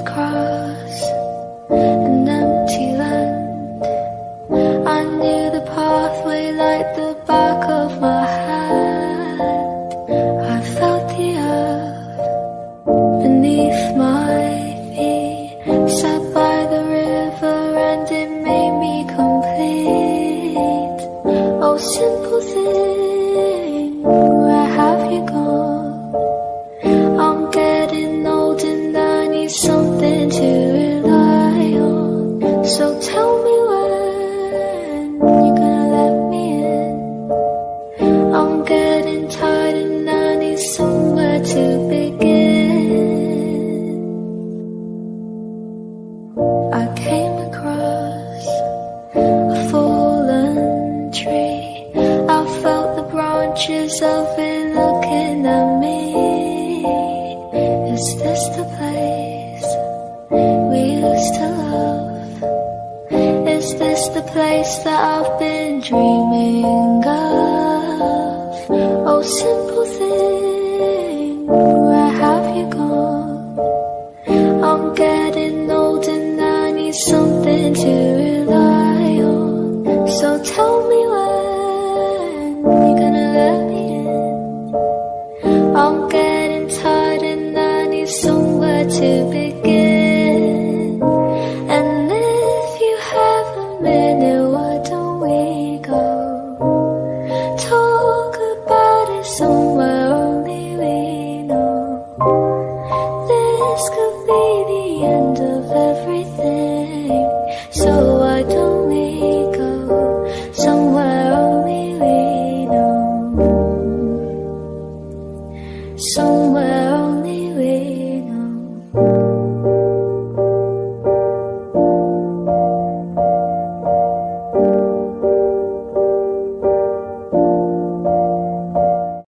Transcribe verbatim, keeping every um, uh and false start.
across an empty land. I knew the pathway like the back of my hand. I felt the earth beneath my feet, sat by the river and it made me complete. Oh, simple thing, where have you gone? I'm getting old and I need something to rely on. So tell me when you're gonna let me in. I'm getting tired and I need somewhere to begin. I came across a fallen tree. I felt the branches of it looking at me. Is this the place we used to love? Is this the place that I've been dreaming of? Oh, simple thing.